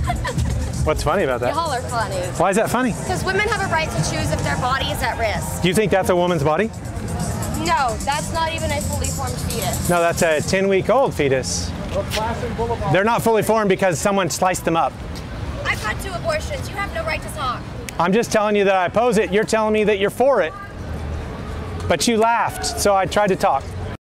What's funny about that? Y'all are funny. Why is that funny? Because women have a right to choose if their body is at risk. Do you think that's a woman's body? No, that's not even a fully formed fetus. No, that's a 10-week-old fetus. They're not fully formed because someone sliced them up. I've had 2 abortions. You have no right to talk. I'm just telling you that I oppose it. You're telling me that you're for it. But you laughed, so I tried to talk.